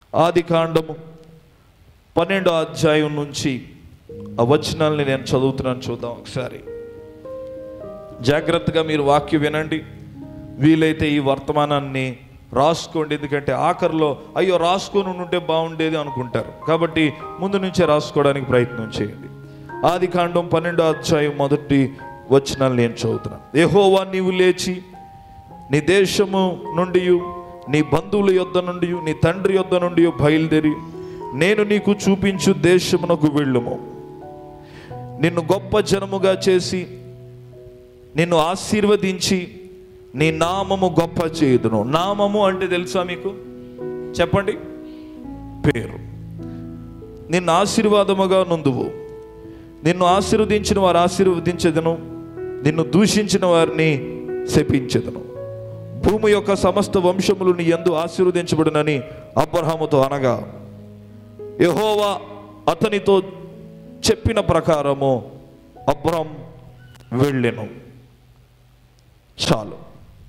ఆదికాండము 12వ అధ్యాయం నుంచి ఆ వచనాల్ని నేను చదువుతున్నాను, చూద్దాం ఒకసారి. జాగ్రత్తగా మీరు వాక్యం వినండి. వీలైతే ఈ వర్తమానాన్ని రాసుకోండి, ఎందుకంటే ఆఖరిలో అయ్యో రాసుకొని ఉంటే బాగుండేది అనుకుంటారు. కాబట్టి ముందు నుంచే రాసుకోవడానికి ప్రయత్నం చేయండి. ఆదికాండం 12వ అధ్యాయం మొదటి వచనాలు నేను చదువుతున్నాను. యెహోవా, నీవు లేచి నీ దేశము నుండి, నీ బంధువుల యొద్ద నుండి, నీ తండ్రి యొద్ద నుండి బయలుదేరి నేను నీకు చూపించు దేశమునకు వెళ్ళుము. నిన్ను గొప్ప జనముగా చేసి నిన్ను ఆశీర్వదించి నీ నామము గొప్ప చేయుదును. నామము అంటే తెలుసా మీకు? చెప్పండి. పేరు. నిన్ను ఆశీర్వాదముగా నుందువు. నిన్ను ఆశీర్వదించిన వారు ఆశీర్వదించెదను, నిన్ను దూషించిన వారిని శపించెదను. భూమి యొక్క సమస్త వంశములు నీ యందు ఆశీర్వదించబడునని అబ్రహాముతో అనగా, యెహోవా అతనితో చెప్పిన ప్రకారము అబ్రహాం వెళ్ళెను. చాలు.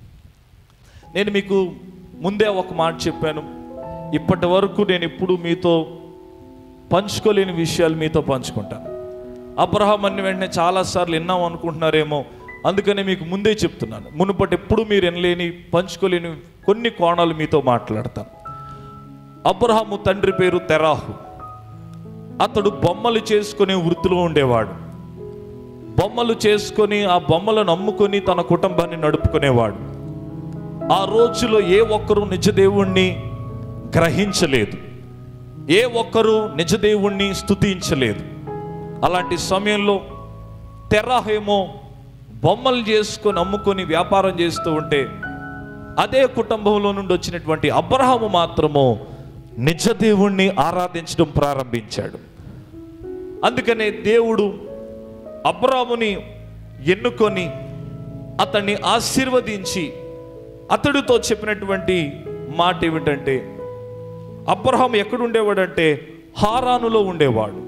నేను మీకు ముందే ఒక మాట చెప్పాను. ఇప్పటి వరకు నేను ఎప్పుడు మీతో పంచుకోలేని విషయాలు మీతో పంచుకుంటాను. అబ్రహాం అన్ని వెంటనే చాలాసార్లు విన్నాం అనుకుంటున్నారేమో, అందుకనే మీకు ముందే చెప్తున్నాను. మునుపటి ఎప్పుడు మీరు వినలేని, పంచుకోలేని కొన్ని కోణాలు మీతో మాట్లాడతాను. అబ్రహాము తండ్రి పేరు తెరాహు. అతడు బొమ్మలు చేసుకునే వృత్తిలో ఉండేవాడు. బొమ్మలు చేసుకొని ఆ బొమ్మలను అమ్ముకొని తన కుటుంబాన్ని నడుపుకునేవాడు. ఆ రోజులో ఏ ఒక్కరూ నిజదేవుణ్ణి గ్రహించలేదు, ఏ ఒక్కరూ నిజదేవుణ్ణి స్తుతించలేదు. అలాంటి సమయంలో తెరాహేమో బొమ్మలు చేసుకొని అమ్ముకొని వ్యాపారం చేస్తూ ఉంటే, అదే కుటుంబంలో నుండి వచ్చినటువంటి అబ్రహాము మాత్రము నిజదేవుణ్ణి ఆరాధించడం ప్రారంభించాడు. అందుకనే దేవుడు అబ్రహాముని ఎన్నుకొని అతన్ని ఆశీర్వదించి అతడితో చెప్పినటువంటి మాట ఏమిటంటే, అబ్రహాము ఎక్కడుండేవాడంటే హారానులో ఉండేవాడు.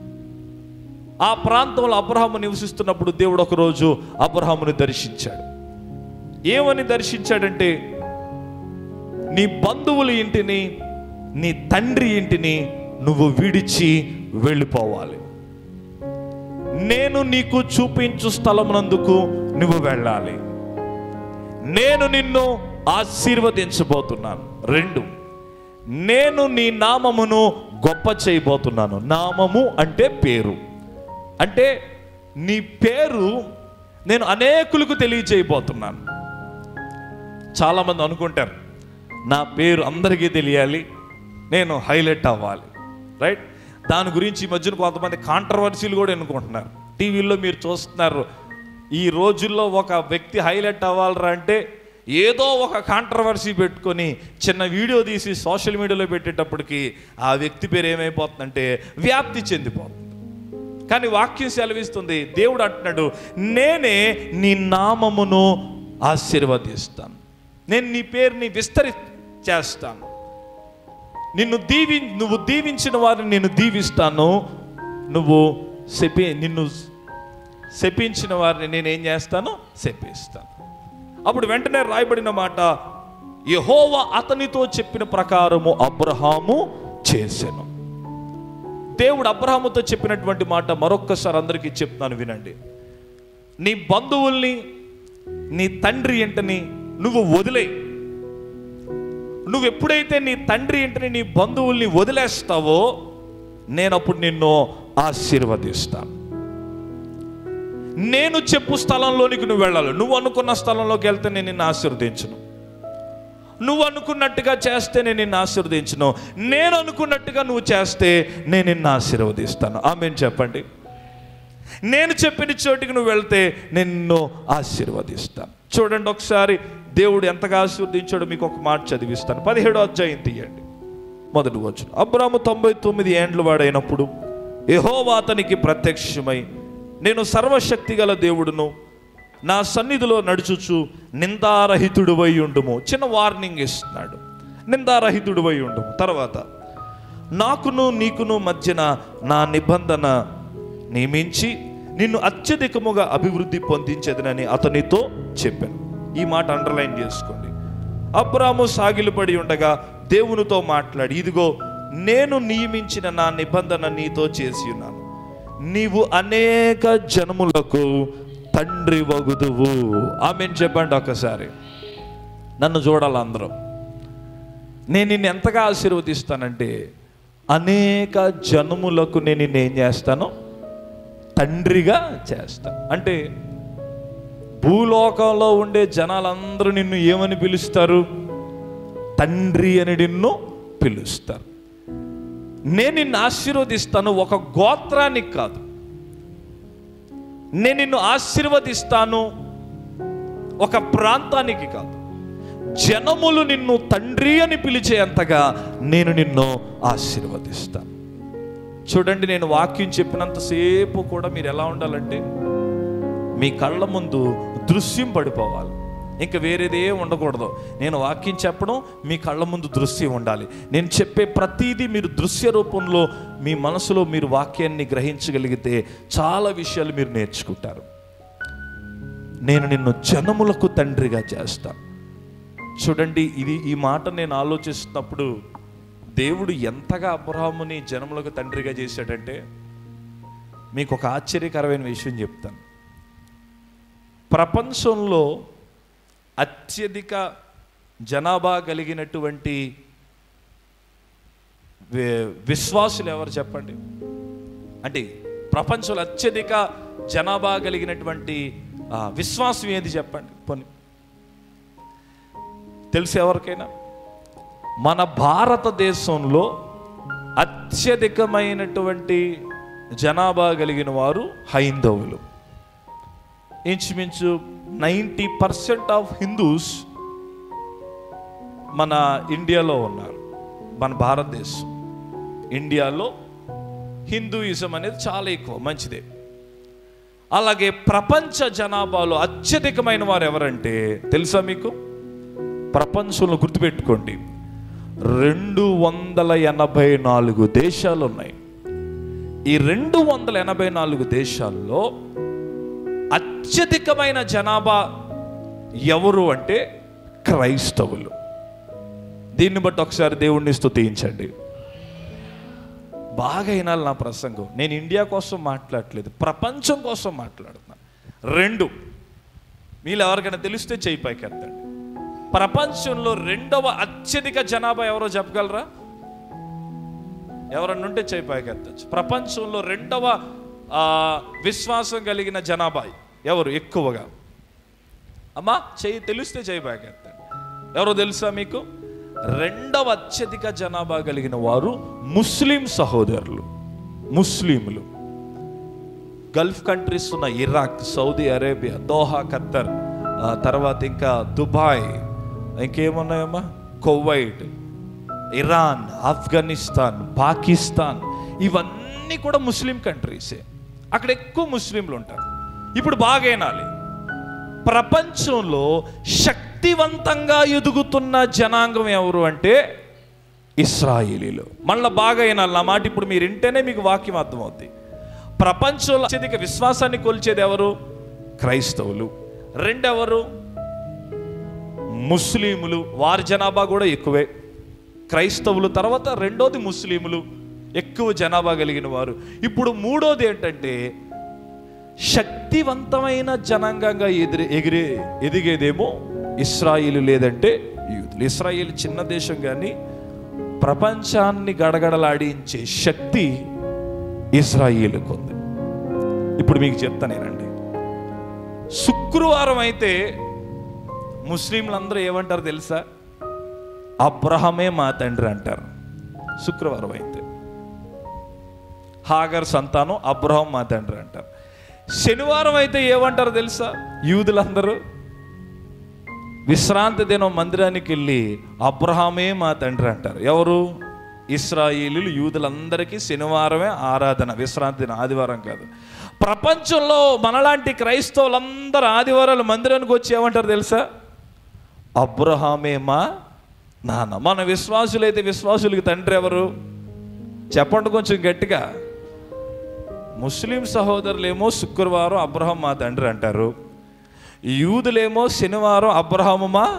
ఆ ప్రాంతంలో అబ్రహాము నివసిస్తున్నప్పుడు దేవుడు ఒకరోజు అబ్రహాముని దర్శించాడు. ఏమని దర్శించాడంటే, నీ బంధువుల ఇంటిని, నీ తండ్రి ఇంటిని నువ్వు విడిచి వెళ్ళిపోవాలి. నేను నీకు చూపించు స్థలమునందుకు నువ్వు వెళ్ళాలి. నేను నిన్ను ఆశీర్వదించబోతున్నాను. 2, నేను నీ నామమును గొప్ప చేయబోతున్నాను. నామము అంటే పేరు. అంటే నీ పేరు నేను అనేకులకు తెలియజేయబోతున్నాను. చాలామంది అనుకుంటారు, నా పేరు అందరికీ తెలియాలి, నేను హైలైట్ అవ్వాలి, రైట్? దాని గురించి ఈ మధ్యన కొంతమంది కాంట్రవర్సీలు కూడా ఎన్నుకుంటున్నారు. టీవీల్లో మీరు చూస్తున్నారు. ఈ రోజుల్లో ఒక వ్యక్తి హైలైట్ అవ్వాలరా అంటే ఏదో ఒక కాంట్రవర్సీ పెట్టుకొని చిన్న వీడియో తీసి సోషల్ మీడియాలో పెట్టేటప్పటికి ఆ వ్యక్తి పేరు ఏమైపోతుందంటే వ్యాప్తి చెందిపోతుంది. కానీ వాక్యం సెలవిస్తుంది, దేవుడు అంటున్నాడు, నేనే నీ నామమును ఆశీర్వదిస్తాను, నేను నీ పేరుని చేస్తాను, నువ్వు దీవించిన వారిని నేను దీవిస్తాను, నిన్ను శపించిన వారిని నేనేం చేస్తాను? శపిస్తాను. అప్పుడు వెంటనే రాయబడిన మాట, యెహోవా అతనితో చెప్పిన ప్రకారము అబ్రహాము చేసెను. దేవుడు అబ్రహాముతో చెప్పినటువంటి మాట మరొక్కసారి అందరికీ చెప్తాను, వినండి. నీ బంధువుల్ని, నీ తండ్రి ఇంటిని నువ్వు వదిలే. నువ్వు ఎప్పుడైతే నీ తండ్రి ఇంటిని, నీ బంధువుల్ని వదిలేస్తావో నేను అప్పుడు నిన్ను ఆశీర్వదిస్తాను. నేను చెప్పు స్థలంలోనికి నువ్వు వెళ్ళాలి. నువ్వు అనుకున్న స్థలంలోకి వెళ్తే నేను నిన్ను ఆశీర్వదించను. నువ్వు అనుకున్నట్టుగా చేస్తే నేను నిన్ను ఆశీర్వదించను. నేను అనుకున్నట్టుగా నువ్వు చేస్తే నేను నిన్ను ఆశీర్వదిస్తాను. ఆమేన్ చెప్పండి. నేను చెప్పిన చోటికి నువ్వు వెళ్తే నేను నిన్ను ఆశీర్వదిస్తాను. చూడండి ఒకసారి దేవుడు ఎంతగా ఆశీర్వదించాడో మీకు ఒక మాట చదివిస్తాను. 17వ అధ్యాయం తీయండి, మొదటి వచనం. అబ్రాము 99 ఏండ్ల వాడైనప్పుడు యెహోవా అతనికి ప్రత్యక్షమై, నేను సర్వశక్తి గల దేవుడును, నా సన్నిధిలో నడుచుచు నిందారహితుడువై ఉండుము. చిన్న వార్నింగ్ ఇస్తున్నాడు, నిందారహితుడువై ఉండుము. తర్వాత, నాకును నీకును మధ్యన నా నిబంధన నియమించి నిన్ను అత్యధికముగా అభివృద్ధి పొందించేదనని అతనితో చెప్పాను. ఈ మాట అండర్లైన్ చేసుకోండి. అబ్రాము సాగిలపడి ఉండగా దేవునితో మాట్లాడి, ఇదిగో నేను నియమించిన నా నిబంధన నీతో చేసి ఉన్నాను, నీవు అనేక జనములకు తండ్రి వగుదువు. ఆమేన్ చెప్పండి ఒకసారి. నన్ను చూడాలి అందరూ. నేను నిన్ను ఎంతగా ఆశీర్వదిస్తానంటే అనేక జనములకు నేను నిన్ను ఏం చేస్తాను? తండ్రిగా చేస్తాను. అంటే భూలోకంలో ఉండే జనాలందరూ నిన్ను ఏమని పిలుస్తారు? తండ్రి అని నిన్ను పిలుస్తారు. నేను నిన్ను ఆశీర్వదిస్తాను, ఒక గోత్రానికి కాదు. నేను నిన్ను ఆశీర్వదిస్తాను ఒక ప్రాంతానికి కాదు. జనములు నిన్ను తండ్రి అని పిలిచేంతగా నేను నిన్ను ఆశీర్వదిస్తాను. చూడండి, నేను వాక్యం చెప్పినంతసేపు కూడా మీరు ఎలా ఉండాలంటే మీ కళ్ళ ముందు దృశ్యం పడిపోవాలి, ఇంకా వేరేదే ఉండకూడదు. నేను వాక్యం చెప్పడం, మీ కళ్ళ ముందు దృశ్యం ఉండాలి. నేను చెప్పే ప్రతిదీ మీరు దృశ్య రూపంలో మీ మనసులో మీరు వాక్యాన్ని గ్రహించగలిగితే చాలా విషయాలు మీరు నేర్చుకుంటారు. నేను నిన్ను జనములకు తండ్రిగా చేస్తాను. చూడండి, ఈ మాట నేను ఆలోచిస్తున్నప్పుడు దేవుడు ఎంతగా అబ్రహాముని జనములకు తండ్రిగా చేశాడంటే మీకు ఒక ఆశ్చర్యకరమైన విషయం చెప్తాను. ప్రపంచంలో అత్యధిక జనాభా కలిగినటువంటి విశ్వాసులు ఎవరు చెప్పండి? అంటే ప్రపంచంలో అత్యధిక జనాభా కలిగినటువంటి విశ్వాసం ఏది చెప్పండి? పోనీ తెలుసు ఎవరికైనా? మన భారతదేశంలో అత్యధికమైనటువంటి జనాభా కలిగిన వారు హైందవులు. ఇంచుమించు 90% ఆఫ్ హిందూస్ మన ఇండియాలో ఉన్నారు. మన భారతదేశం ఇండియాలో హిందూయిజం అనేది చాలా ఎక్కువ, మంచిదే. అలాగే ప్రపంచ జనాభాలో అత్యధికమైన వారు ఎవరంటే తెలుసా మీకు? ప్రపంచంలో గుర్తుపెట్టుకోండి, 284 దేశాలు ఉన్నాయి. ఈ 284 దేశాల్లో అత్యధికమైన జనాభా ఎవరు అంటే క్రైస్తవులు. దీన్ని బట్టి ఒకసారి దేవుణ్ణి స్తుతించండి. బాగా అయినాలి నా ప్రసంగం. నేను ఇండియా కోసం మాట్లాడట్లేదు, ప్రపంచం కోసం మాట్లాడుతున్నా. 2 మీరు ఎవరికైనా తెలిస్తే చేయి పైకెత్తండి. ప్రపంచంలో 2వ అత్యధిక జనాభా ఎవరో చెప్పగలరా? ఎవరన్నా ఉంటే చేయి పైకెత్తచ్చు. ప్రపంచంలో 2వ విశ్వాసం కలిగిన జనాభా ఎవరు ఎక్కువగా? అమ్మా చేయి తెలిస్తే చేయి పైకెత్తండి. ఎవరో తెలుసా మీకు? 2వ అత్యధిక జనాభా కలిగిన వారు ముస్లిం సహోదరులు, ముస్లింలు. గల్ఫ్ కంట్రీస్ ఉన్న Iraq, Saudi Arabia, Doha, Qatar, తర్వాత ఇంకా దుబాయ్, ఇంకేమున్నాయమ్మా, కువైట్, ఇరాన్, ఆఫ్ఘనిస్తాన్, పాకిస్తాన్, ఇవన్నీ కూడా ముస్లిం కంట్రీసే. అక్కడ ఎక్కువ ముస్లింలు ఉంటారు. ఇప్పుడు బాగైనాలి, ప్రపంచంలో శక్తివంతంగా ఎదుగుతున్న జనాంగం ఎవరు అంటే ఇశ్రాయేలీలు. మళ్ళీ బాగైనాలి నా మాట. ఇప్పుడు మీరు వింటేనే మీకు వాక్యం అర్థమవుద్ది. ప్రపంచంలో అత్యధిక విశ్వాసాన్ని కొలిచేది ఎవరు? క్రైస్తవులు. 2 ఎవరు? ముస్లింలు. వారి జనాభా కూడా ఎక్కువే. క్రైస్తవులు తర్వాత 2వది ముస్లింలు, ఎక్కువ జనాభా కలిగిన వారు. ఇప్పుడు 3వది ఏంటంటే శక్తివంతమైన జనాంగంగా ఎదిగేదేమో ఇశ్రాయేలు, లేదంటే యూదులు. ఇశ్రాయేలు చిన్న దేశం, కానీ ప్రపంచాన్ని గడగడలాడించే శక్తి ఇశ్రాయేలుకు ఉంది. ఇప్పుడు మీకు చెప్తానేనండి. శుక్రవారం అయితే ముస్లింలందరూ ఏమంటారు తెలుసా? అబ్రహమే మా తండ్రి అంటారు. శుక్రవారం అయితే హాగర్ సంతానం అబ్రహం మా తండ్రి అంటారు. శనివారం అయితే ఏమంటారు తెలుసా? యూదులందరూ విశ్రాంతి దినం మందిరానికి వెళ్ళి అబ్రహామే మా తండ్రి అంటారు. ఎవరు? ఇశ్రాయేలీలు. యూదులందరికీ శనివారమే ఆరాధన, విశ్రాంతి దినం, ఆదివారం కాదు. ప్రపంచంలో మనలాంటి క్రైస్తవులందరూ ఆదివారాలు మందిరానికి వచ్చి ఏమంటారు తెలుసా? అబ్రహామే మా నాన్న. మన విశ్వాసులైతే విశ్వాసులకి తండ్రి ఎవరు చెప్పండి కొంచెం గట్టిగా. ముస్లిం సహోదరులేమో శుక్రవారం అబ్రహాం మా తండ్రి అంటారు, యూదులేమో శనివారం అబ్రహాము మా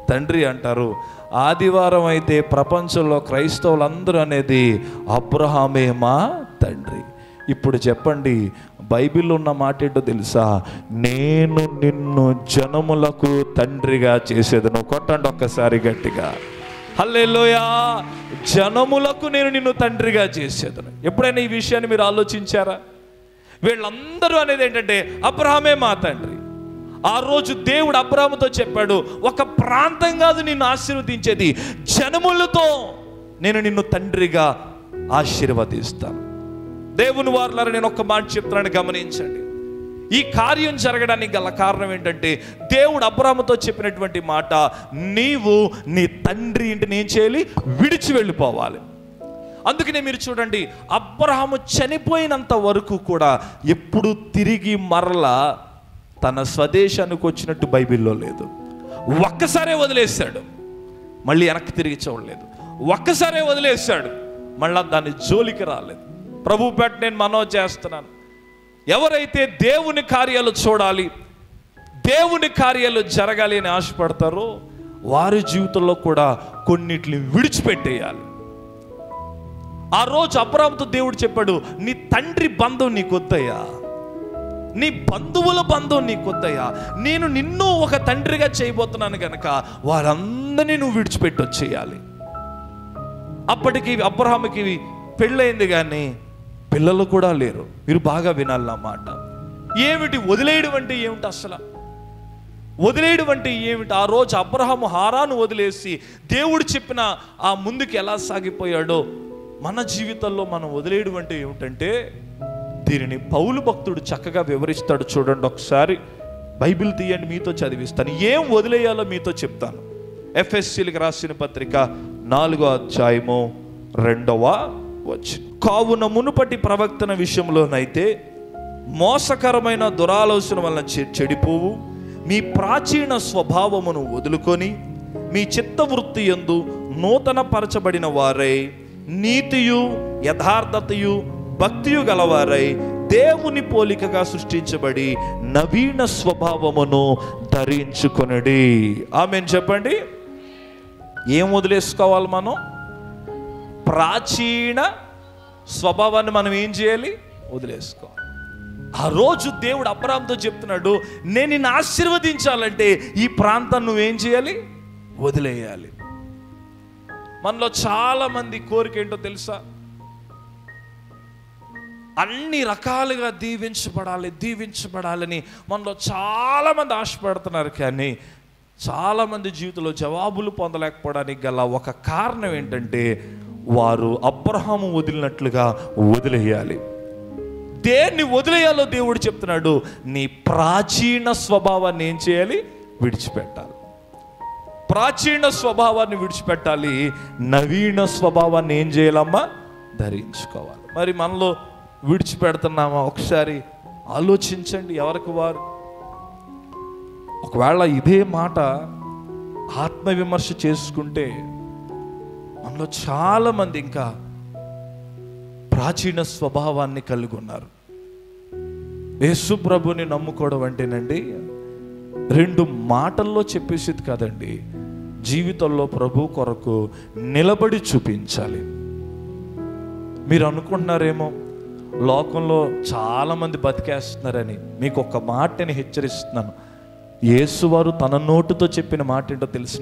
తండ్రి అంటారు. ఆదివారం అయితే ప్రపంచంలో క్రైస్తవులందరూ అనేది అబ్రహామే మా తండ్రి. ఇప్పుడు చెప్పండి, బైబిల్లో ఉన్న మాట ఏంటో తెలుసా? నేను నిన్ను జనములకు తండ్రిగా చేసేదను. కొట్టండి ఒక్కసారి గట్టిగా, హల్లెలూయా. జనములకు నేను నిన్ను తండ్రిగా చేసేదను. ఎప్పుడైనా ఈ విషయాన్ని మీరు ఆలోచించారా? వీళ్ళందరూ అనేది ఏంటంటే అబ్రహామే మా తండ్రి. ఆ రోజు దేవుడు అబ్రహాముతో చెప్పాడు, ఒక ప్రాంతం కాదు నిన్ను ఆశీర్వదించేది, జనములతో నేను నిన్ను తండ్రిగా ఆశీర్వదిస్తాను. దేవుని వారలారా, నేను ఒక మాట చెప్తున్నాను, గమనించండి. ఈ కార్యం జరగడానికి గల కారణం ఏంటంటే దేవుడు అబ్రహాముతో చెప్పినటువంటి మాట, నీవు నీ తండ్రి ఇంటిని ఏం చేయాలి? విడిచి వెళ్ళిపోవాలి. అందుకనే మీరు చూడండి, అబ్రహాము చనిపోయినంత వరకు కూడా ఎప్పుడు తిరిగి మరలా తన స్వదేశానికి వచ్చినట్టు బైబిల్లో లేదు. ఒక్కసారే వదిలేశాడు, మళ్ళీ వెనక్కి తిరిగి చూడలేదు. ఒక్కసారే వదిలేశాడు, మళ్ళీ దాని జోలికి రాలేదు. ప్రభు పేట నేను మనవి చేస్తున్నాను, ఎవరైతే దేవుని కార్యాలు చూడాలి, దేవుని కార్యాలు జరగాలి అని ఆశపడతారో వారి జీవితంలో కూడా కొన్నిటిని విడిచిపెట్టేయాలి. ఆ రోజు అబ్రహాముతో దేవుడు చెప్పాడు, నీ తండ్రి బంధం నీకొద్దయ్యా, నీ బంధువుల బంధం నీకొద్దయ్యా, నేను నిన్ను ఒక తండ్రిగా చేయబోతున్నాను కనుక వారందరినీ నువ్వు విడిచిపెట్టి వచ్చేయాలి. అప్పటికి అబ్రహాముకి పెళ్ళయింది కానీ పిల్లలు కూడా లేరు. మీరు బాగా వినాలన్నమాట. ఏమిటి వదిలేయడం అంటే ఏమిటి? అసలు వదిలేయడం అంటే ఏమిటి? ఆ రోజు అబ్రహాము హారాను వదిలేసి దేవుడు చెప్పిన ఆ ముందుకు ఎలా సాగిపోయాడో మన జీవితంలో మనం వదిలేయడం అంటే ఏమిటంటే దీనిని పౌలు భక్తుడు చక్కగా వివరిస్తాడు. చూడండి ఒకసారి, బైబిల్ తీయండి, మీతో చదివిస్తాను. ఏం వదిలేయాలో మీతో చెప్తాను. ఎఫెసీయులకు రాసిన పత్రిక 4వ అధ్యాయము 2వ వచనం. కావున మునుపటి ప్రవక్తన విషయంలోనైతే మోసకరమైన దురాలోచన వలన చెడిపోవు మీ ప్రాచీన స్వభావమును వదులుకొని మీ చిత్తవృత్తి యందు నూతన పరచబడిన వారై నీతియు యథార్థతయు భక్తియు గలవారై దేవుని పోలికగా సృష్టించబడి నవీన స్వభావమును ధరించుకొనుడి. ఆమేన్ చెప్పండి. ఏం వదిలేసుకోవాలి మనం? ప్రాచీన స్వభావాన్ని మనం ఏం చేయాలి? వదిలేసుకోవాలి. ఆ రోజు దేవుడు అబ్రహాముతో చెప్తున్నాడు, నేను నిన్ను ఆశీర్వదించాలంటే ఈ ప్రాంతాన్ని నువ్వేం చేయాలి? వదిలేయాలి. మనలో చాలా మంది కోరిక ఏంటో తెలుసా? అన్ని రకాలుగా దీవించబడాలని మనలో చాలామంది ఆశపడుతున్నారు. కానీ చాలామంది జీవితంలో జవాబులు పొందలేకపోవడానికి గల ఒక కారణం ఏంటంటే వారు అబ్రహాము వదిలినట్లుగా వదిలేయాలి. దేన్ని వదిలేయాలో దేవుడు చెప్తున్నాడు, నీ ప్రాచీన స్వభావాన్ని ఏం చేయాలి? విడిచిపెట్టాలి. ప్రాచీన స్వభావాన్ని విడిచిపెట్టాలి, నవీన స్వభావాన్ని ఏం చేయాలమ్మా? ధరించుకోవాలి. మరి మనలో విడిచిపెడుతున్నామా? ఒకసారి ఆలోచించండి ఎవరికి వారు. ఒకవేళ ఇదే మాట ఆత్మవిమర్శ చేసుకుంటే మనలో చాలామంది ఇంకా ప్రాచీన స్వభావాన్ని కలిగి ఉన్నారు. యేసు ప్రభుని నమ్ముకోవడం అంటేనండి 2 మాటల్లో చెప్పేసేది కాదండి, జీవితంలో ప్రభు కొరకు నిలబడి చూపించాలి. మీరు అనుకుంటున్నారేమో లోకంలో చాలామంది బతికేస్తున్నారని. మీకు ఒక మాట నేను హెచ్చరిస్తున్నాను. యేసువారు తన నోటితో చెప్పిన మాట ఏంటో తెలిసిన?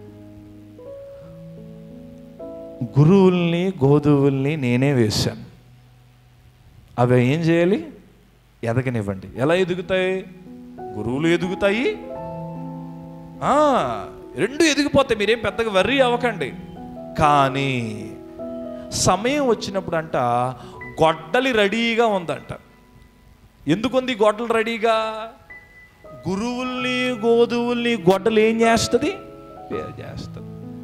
గురువుల్ని గోధువుల్ని నేనే వేశాను, అవి ఏం చేయాలి? ఎదగనివ్వండి. ఎలా ఎదుగుతాయి? గురువులు ఎదుగుతాయి, 2 ఎదిగిపోతాయి. మీరేం పెద్దగా వర్రీ అవ్వకండి. కానీ సమయం వచ్చినప్పుడు అంట గొడ్డలి రెడీగా ఉందంట. ఎందుకుంది గొడ్డలు రెడీగా? గురువుల్ని గోధువుల్ని గొడ్డలు ఏం చేస్తుంది? వేరు చేస్తుంది.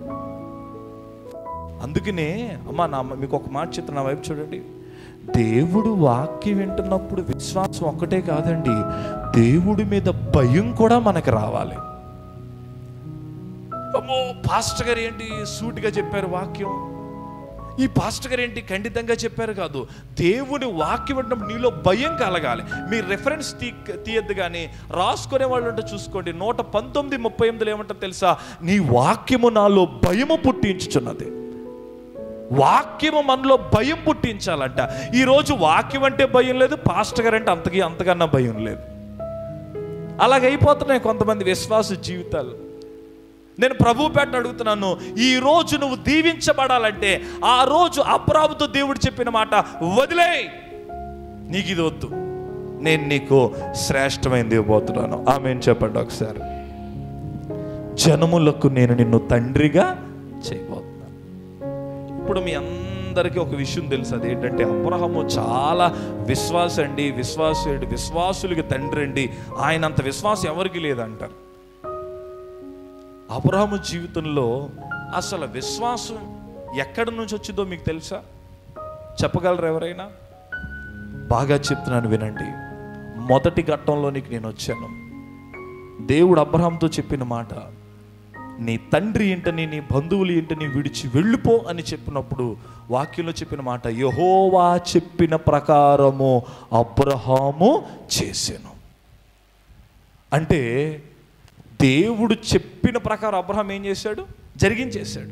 అందుకనే అమ్మ మీకు ఒక మాట చెప్తున్నా, నా వైపు చూడండి. దేవుడు వాక్యం వింటున్నప్పుడు విశ్వాసం ఒక్కటే కాదండి, దేవుడి మీద భయం కూడా మనకు రావాలి. అమ్మో పాస్టర్ గారు ఏంటి సూటిగా చెప్పారు వాక్యం, ఈ పాస్టర్ గారు ఏంటి ఖండితంగా చెప్పారు కాదు, దేవుని వాక్యం అంటే నీలో భయం కలగాలి. మీరు రెఫరెన్స్ తీయద్దు, కానీ రాసుకునే వాళ్ళు అంటే చూసుకోండి. 119:38 ఏమంటారు తెలుసా? నీ వాక్యము నాలో భయము పుట్టించుచున్నది. వాక్యము మనలో భయం పుట్టించాలంట. ఈరోజు వాక్యం అంటే భయం లేదు, పాస్టర్ గారు అంటే అంతకన్నా భయం లేదు. అలాగైపోతున్నాయి కొంతమంది విశ్వాస జీవితాలు. నేను ప్రభు పేట అడుగుతున్నాను, ఈ రోజు నువ్వు దీవించబడాలంటే ఆ రోజు అబ్రాహాముతో దేవుడు చెప్పిన మాట వదిలేయ్, నీకు ఇది వద్దు, నేను నీకు శ్రేష్టమైనది ఇవ్వబోతున్నాను. ఆమేన్ చెప్పండి ఒకసారి. జనములకు నేను నిన్ను తండ్రిగా చేయబోతున్నాను. ఇప్పుడు మీ అందరికీ ఒక విషయం తెలుసు, అదేంటంటే అబ్రహాము చాలా విశ్వాసం అండి, విశ్వాసులకి తండ్రి అండి. ఆయనంత విశ్వాసం ఎవరికి లేదంటారు. అబ్రహాము జీవితంలో అసలు విశ్వాసం ఎక్కడి నుంచి వచ్చిందో మీకు తెలుసా? చెప్పగలరు ఎవరైనా? బాగా చెప్తున్నాను వినండి. మొదటి ఘట్టంలోనికి నేను వచ్చాను. దేవుడు అబ్రహాముతో చెప్పిన మాట, నీ తండ్రి ఇంటని నీ బంధువులు ఇంటని విడిచి వెళ్ళిపో అని చెప్పినప్పుడు వాక్యంలో చెప్పిన మాట, యెహోవా చెప్పిన ప్రకారము అబ్రహాము చేసెను. అంటే దేవుడు చెప్పిన ప్రకారం అబ్రహాం ఏం చేశాడు? జరిగించేశాడు.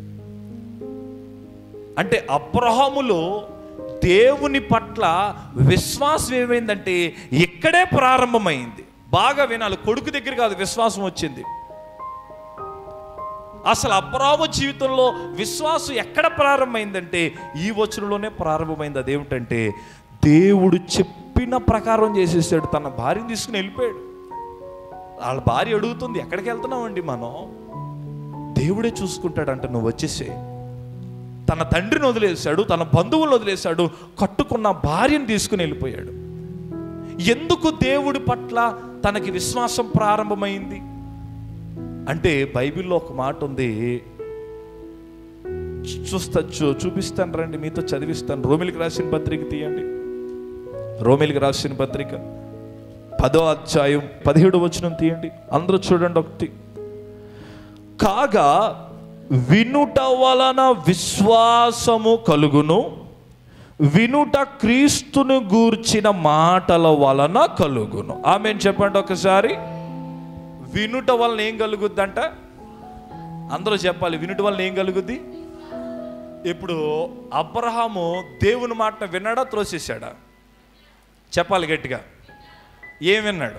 అంటే అబ్రహాములో దేవుని పట్ల విశ్వాసం ఏమైందంటే ఇక్కడే ప్రారంభమైంది. బాగా వినాలి, కొడుకు దగ్గర కాదు విశ్వాసం వచ్చింది. అసలు అబ్రహాము జీవితంలో విశ్వాసం ఎక్కడ ప్రారంభమైందంటే ఈ వచనంలోనే ప్రారంభమైంది. అదేమిటంటే దేవుడు చెప్పిన ప్రకారం చేసేసాడు. తన భార్యను తీసుకుని వెళ్ళిపోయాడు. వాళ్ళ భార్య అడుగుతుంది, ఎక్కడికి వెళ్తున్నామండి మనం? దేవుడే చూసుకుంటాడంట, నువ్వు వచ్చేసే. తన తండ్రిని వదిలేశాడు, తన బంధువులను వదిలేశాడు, కట్టుకున్న భార్యను తీసుకుని వెళ్ళిపోయాడు. ఎందుకు దేవుడి పట్ల తనకి విశ్వాసం ప్రారంభమైంది అంటే బైబిల్లో ఒక మాట ఉంది, చూపిస్తాను రండి, మీతో చదివిస్తాను. రోమిలికి రాసిన పత్రిక తీయండి. రోమిలికి రాసిన పత్రిక 10వ అధ్యాయం 17వ వచనం తీయండి. అందరూ చూడండి. ఒకటి, కాగా వినుట వలన విశ్వాసము కలుగును, వినుట క్రీస్తును గూర్చిన మాటల వలన కలుగును. ఆమేన్ చెప్పండి ఒకసారి. వినుట వలన ఏం కలుగుద్దంట? అందరూ చెప్పాలి, వినుట వలన ఏం కలుగుద్ది? ఇప్పుడు అబ్రహాము దేవుని మాట విన్నాడా, త్రోసేశాడా? చెప్పాలి గట్టిగా. ఏం విన్నాడు?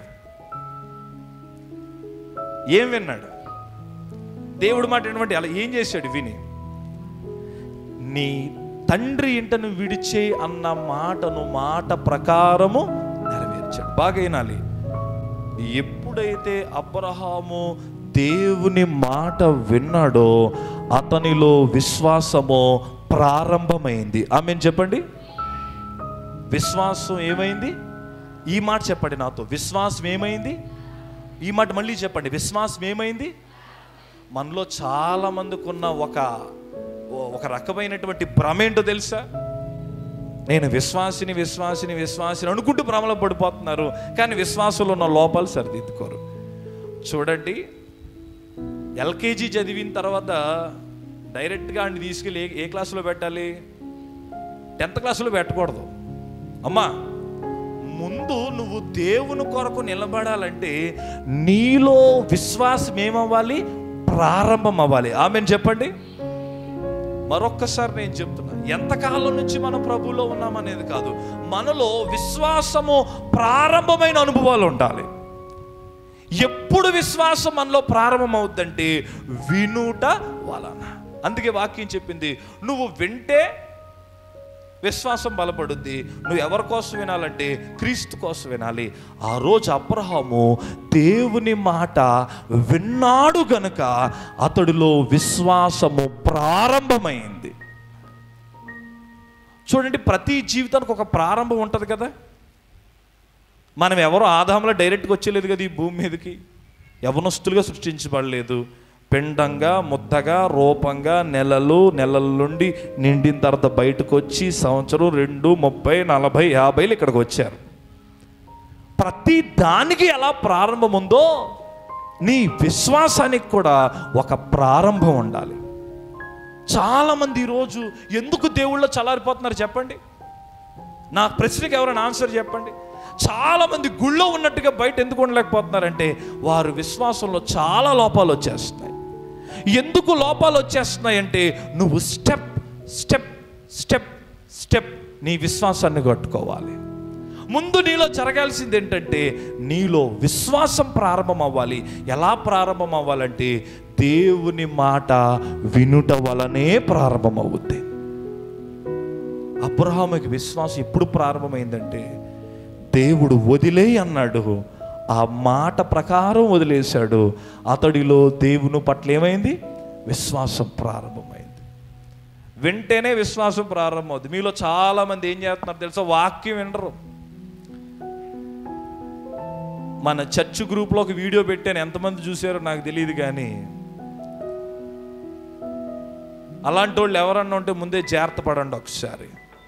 దేవుడి మాట ఏంటంటే అలా ఏం చేశాడు? విని నీ తండ్రి ఇంటను విడిచే అన్న మాట ప్రకారము నెరవేర్చాడు. బాగా వినాలి. ఎప్పుడైతే అబ్రహాము దేవుని మాట విన్నాడో అతనిలో విశ్వాసము ప్రారంభమైంది. ఆమేన్ చెప్పండి. విశ్వాసం ఏమైంది? ఈ మాట చెప్పండి నాతో. విశ్వాసం ఏమైంది? ఈ మాట మళ్ళీ చెప్పండి. విశ్వాసం ఏమైంది? మనలో చాలా మందికి ఉన్న ఒక రకమైనటువంటి భ్రమ ఏంటో తెలుసా? నేను విశ్వాసిని అనుకుంటూ భ్రమలో పడిపోతున్నారు, కానీ విశ్వాసంలో ఉన్న లోపాలు సరిదిద్దుకోరు. చూడండి, ఎల్కేజీ చదివిన తర్వాత డైరెక్ట్గా ఆయన తీసుకెళ్ళి ఏ క్లాసులో పెట్టాలి? 10th క్లాసులో పెట్టకూడదు. అమ్మా, ముందు నువ్వు దేవుని కొరకు నిలబడాలంటే నీలో విశ్వాసం ఏమవ్వాలి? ప్రారంభం అవ్వాలి. ఆమేన్ చెప్పండి. మరొక్కసారి నేను చెప్తున్నా, ఎంతకాలం నుంచి మనం ప్రభువులో ఉన్నామనేది కాదు, మనలో విశ్వాసము ప్రారంభమైన అనుభవాలు ఉండాలి. ఎప్పుడు విశ్వాసం మనలో ప్రారంభం అవుద్దంటే వినుట వలన. అందుకే వాక్యం చెప్పింది, నువ్వు వింటే విశ్వాసం బలపడుద్ది. నువ్వు ఎవరి కోసం వినాలంటే క్రీస్తు కోసం వినాలి. ఆ రోజు అబ్రహాము దేవుని మాట విన్నాడు గనుక అతడిలో విశ్వాసము ప్రారంభమైంది. చూడండి, ప్రతి జీవితానికి ఒక ప్రారంభం ఉంటుంది కదా. మనం ఎవరో ఆదాములో డైరెక్ట్గా వచ్చేలేదు కదా ఈ భూమి మీదకి. యవనస్తులుగా సృష్టించబడలేదు. పిండంగా, ముద్దగా, రూపంగా, నెలల నుండి నిండిన తర్వాత బయటకు వచ్చి సంవత్సరం 2, 30, 40, 50 ఇక్కడికి వచ్చారు. ప్రతి దానికి ఎలా ప్రారంభం ఉందో నీ విశ్వాసానికి కూడా ఒక ప్రారంభం ఉండాలి. చాలామంది ఈరోజు ఎందుకు దేవుళ్ళో చల్లారిపోతున్నారు చెప్పండి? నా ప్రశ్నకి ఎవరైనా ఆన్సర్ చెప్పండి. చాలామంది గుళ్ళో ఉన్నట్టుగా బయట ఎందుకు ఉండలేకపోతున్నారంటే వారు విశ్వాసంలో చాలా లోపాలు వచ్చేస్తున్నాయి. ఎందుకు లోపాలు వచ్చేస్తున్నాయంటే నువ్వు స్టెప్ స్టెప్ స్టెప్ స్టెప్ నీ విశ్వాసాన్ని కట్టుకోవాలి. ముందు నీలో జరగాల్సింది ఏంటంటే నీలో విశ్వాసం ప్రారంభం అవ్వాలి. ఎలా ప్రారంభం అవ్వాలంటే దేవుని మాట వినుట వలనే ప్రారంభం అవుద్ది. అబ్రహాముకి విశ్వాసం ఎప్పుడు ప్రారంభమైందంటే దేవుడు వదిలేయి అన్నాడు, ఆ మాట ప్రకారం వదిలేశాడు. అతడిలో దేవుని పట్ల ఏమైంది? విశ్వాసం ప్రారంభమైంది. వింటేనే విశ్వాసం ప్రారంభమవుతుంది. మీలో చాలామంది ఏం చేస్తున్నారు తెలుసా? వాక్యం వినరు. మన చర్చ్ గ్రూప్లో ఒక వీడియో పెట్టాను, ఎంతమంది చూసారో నాకు తెలియదు, కానీ అలాంటి వాళ్ళు ఎవరన్నా ఉంటే ముందే జాగ్రత్త పడండి. ఒకసారి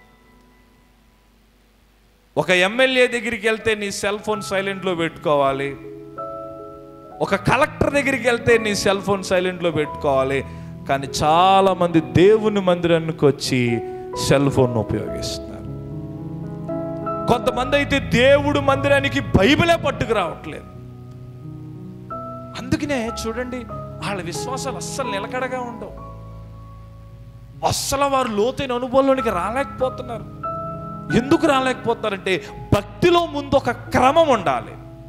ఒక ఎమ్మెల్యే దగ్గరికి వెళ్తే నీ సెల్ ఫోన్ సైలెంట్లో పెట్టుకోవాలి. ఒక కలెక్టర్ దగ్గరికి వెళ్తే నీ సెల్ ఫోన్ సైలెంట్లో పెట్టుకోవాలి. కానీ చాలామంది దేవుని మందిరానికి వచ్చి సెల్ ఫోన్ ఉపయోగిస్తున్నారు. కొంతమంది అయితే దేవుడు మందిరానికి బైబిలే పట్టుకురావట్లేదు. అందుకనే చూడండి, వాళ్ళ విశ్వాసాలు అస్సలు నిలకడగా ఉండవు. అస్సలు వారు లోతైన అనుభవంలోనికి రాలేకపోతున్నారు. ఎందుకు రాలేకపోతారంటే భక్తిలో ముందు ఒక క్రమం ఉండాలి.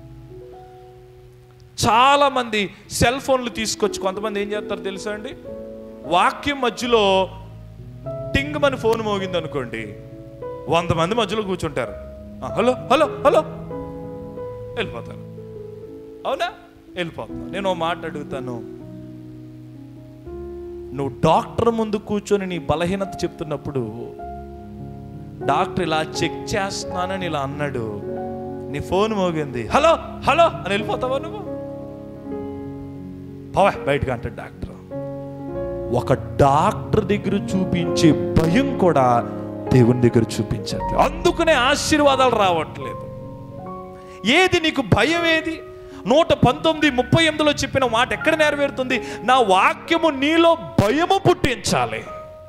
చాలామంది సెల్ ఫోన్లు తీసుకొచ్చి కొంతమంది ఏం చేస్తారు తెలుసా అండి? వాక్యం మధ్యలో టింగ్ మన ఫోన్ మోగింది అనుకోండి, 100 మంది మధ్యలో కూర్చుంటారు. హలో హలో హలో వెళ్ళిపోతారు. అవునా? వెళ్ళిపోతాను. నేను ఓ మాట అడుగుతాను, నువ్వు డాక్టర్ ముందు కూర్చొని నీ బలహీనత చెప్తున్నప్పుడు డాక్టర్ ఇలా చెక్ చేస్తున్నానని ఇలా అన్నాడు, నీ ఫోన్ మోగింది, హలో హలో అని వెళ్ళిపోతావా నువ్వు? పోవా బయటకు అంటాడు డాక్టర్. ఒక డాక్టర్ దగ్గర చూపించే భయం కూడా దేవుని దగ్గర చూపించట్లేదు. అందుకనే ఆశీర్వాదాలు రావట్లేదు. ఏది నీకు భయం? ఏది? 119:38 చెప్పిన మాట ఎక్కడ నెరవేరుతుంది? నా వాక్యము నీలో భయము పుట్టించాలి.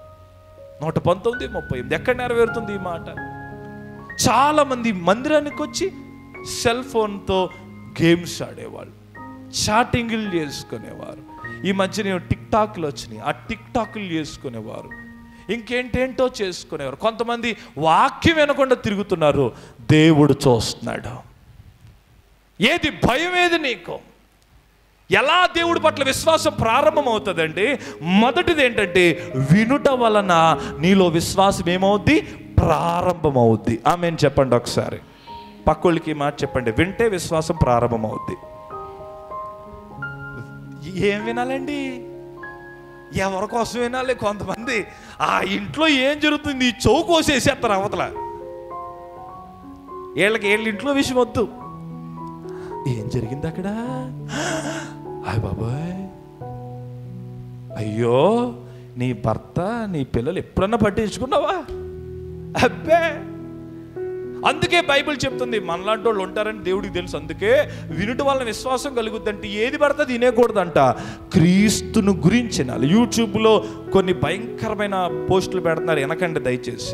119:38 ఎక్కడ నెరవేరుతుంది ఈ మాట? చాలామంది మందిరానికి వచ్చి సెల్ ఫోన్తో గేమ్స్ ఆడేవాళ్ళు, చాటింగ్లు చేసుకునేవారు. ఈ మధ్య నేను టిక్టాక్లు వచ్చినాయి, ఆ టిక్టాక్లు చేసుకునేవారు, ఇంకేంటేంటో చేసుకునేవారు. కొంతమంది వాక్యం వినకుండా తిరుగుతున్నారు. దేవుడు చూస్తున్నాడు. ఏది భయం? ఏది నీకు? ఎలా దేవుడి పట్ల విశ్వాసం ప్రారంభం అవుతుందండి? మొదటిది ఏంటంటే వినుట వలన నీలో విశ్వాసం ఏమవుద్ది? ప్రారంభమవుద్ది. ఆమేన్ చెప్పండి ఒకసారి. పక్కోళ్ళకి మాట చెప్పండి, వింటే విశ్వాసం ప్రారంభం అవుద్ది. ఏం వినాలండి? ఎవరి కోసం వినాలి? కొంతమంది ఆ ఇంట్లో ఏం జరుగుతుంది ఈ చెవు కోసేసేస్తారు అవతల. వీళ్ళ ఇంట్లో విషయం వద్దు. ఏం జరిగింది అక్కడ? హాయ్ బాబాయ్, అయ్యో నీ భర్త నీ పిల్లలు ఎప్పుడన్నా పట్టించుకున్నావా? అబ్బే. అందుకే బైబిల్ చెప్తుంది మనలాంటి వాళ్ళు ఉంటారని దేవుడికి తెలుసు. అందుకే వినుట వలన విశ్వాసం కలుగుద్దంటే ఏది పడితే తినేకూడదంట, క్రీస్తును గురించి వినాలి. యూట్యూబ్లో కొన్ని భయంకరమైన పోస్టులు పెడుతున్నారు, వెనకండి దయచేసి.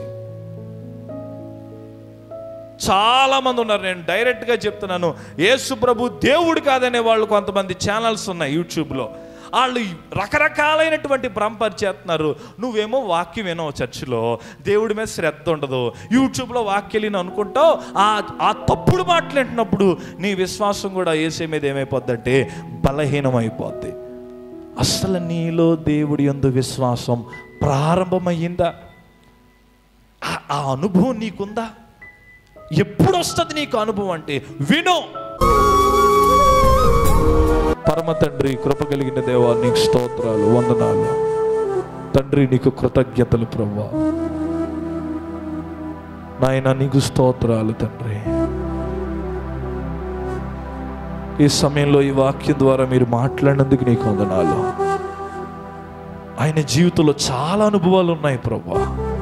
చాలామంది ఉన్నారు, నేను డైరెక్ట్గా చెప్తున్నాను, యేసు ప్రభు దేవుడు కాదనే వాళ్ళు కొంతమంది ఛానల్స్ ఉన్నాయి యూట్యూబ్లో. వాళ్ళు రకరకాలైనటువంటి భ్రమపరిచేస్తున్నారు. నువ్వేమో వాక్యం వినవు, చర్చిలో దేవుడి మీద శ్రద్ధ ఉండదు, యూట్యూబ్లో వాక్యాలను అనుకుంటావు. ఆ తప్పుడు మాట్లాడినప్పుడు నీ విశ్వాసం కూడా యేసు మీద ఏమైపోద్దంటే బలహీనమైపోద్ది. అసలు నీలో దేవుడి యందు విశ్వాసం ప్రారంభమయ్యిందా? ఆ అనుభవం నీకుందా? ఎప్పుడు వస్తుంది నీకు అనుభవం అంటే విను. పరమ తండ్రి, కృప కలిగిన దేవా, నీకు స్తోత్రాలు, వందనాలు తండ్రి, నీకు కృతజ్ఞతలు ప్రభువా. నాయన నీకు స్తోత్రాలు తండ్రి. ఈ సమయంలో ఈ వాక్యం ద్వారా మీరు మాట్లాడినందుకు నీకు వందనాలు. ఆయన జీవితంలో చాలా అనుభవాలు ఉన్నాయి ప్రభువా.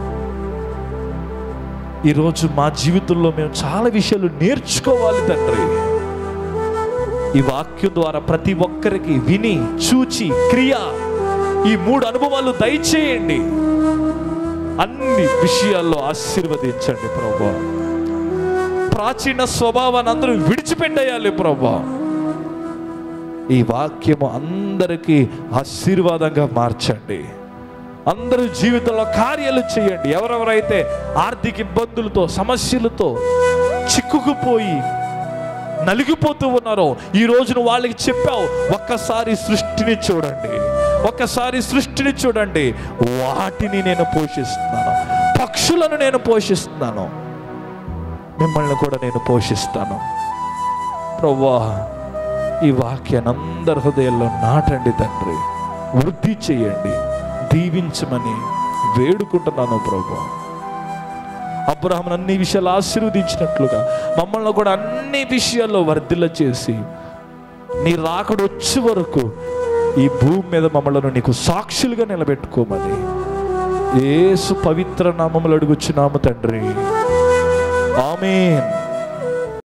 ఈరోజు మా జీవితంలో మేము చాలా విషయాలు నేర్చుకోవాలి తండ్రి. ఈ వాక్యం ద్వారా ప్రతి ఒక్కరికి విని చూచి క్రియ ఈ 3 అనుభవాలు దయచేయండి. అన్ని విషయాల్లో ఆశీర్వదించండి ప్రభువా. ప్రాచీన స్వభావాన్ని అందరూ విడిచిపెట్టేయాలి ప్రభువా. ఈ వాక్యము అందరికీ ఆశీర్వాదంగా మార్చండి. అందరూ జీవితంలో కార్యాలు చేయండి. ఎవరెవరైతే ఆర్థిక ఇబ్బందులతో, సమస్యలతో చిక్కుకుపోయి నలిగిపోతూ ఉన్నారో ఈ రోజున వాళ్ళకి చెప్పావు, ఒక్కసారి సృష్టిని చూడండి, ఒక్కసారి సృష్టిని చూడండి. వాటిని నేను పోషిస్తున్నాను, పక్షులను నేను పోషిస్తున్నాను, మిమ్మల్ని కూడా నేను పోషిస్తాను. ప్రభువా, ఈ వాక్యాన్ని అందరి హృదయాల్లో నాటండి తండ్రి. వృద్ధి చేయండి, దీవించమని వేడుకుంటున్నాను ప్రభువా. అబ్రహామును అన్ని విషయాలు ఆశీర్వదించినట్లుగా మమ్మల్ని కూడా అన్ని విషయాల్లో వర్ధిల్ల చేసి నీ రాకడ వచ్చే వరకు ఈ భూమి మీద మమ్మల్ని నీకు సాక్షులుగా నిలబెట్టుకోమని యేసు పవిత్ర నామములో అడుగుచున్నాము తండ్రి. ఆమేన్.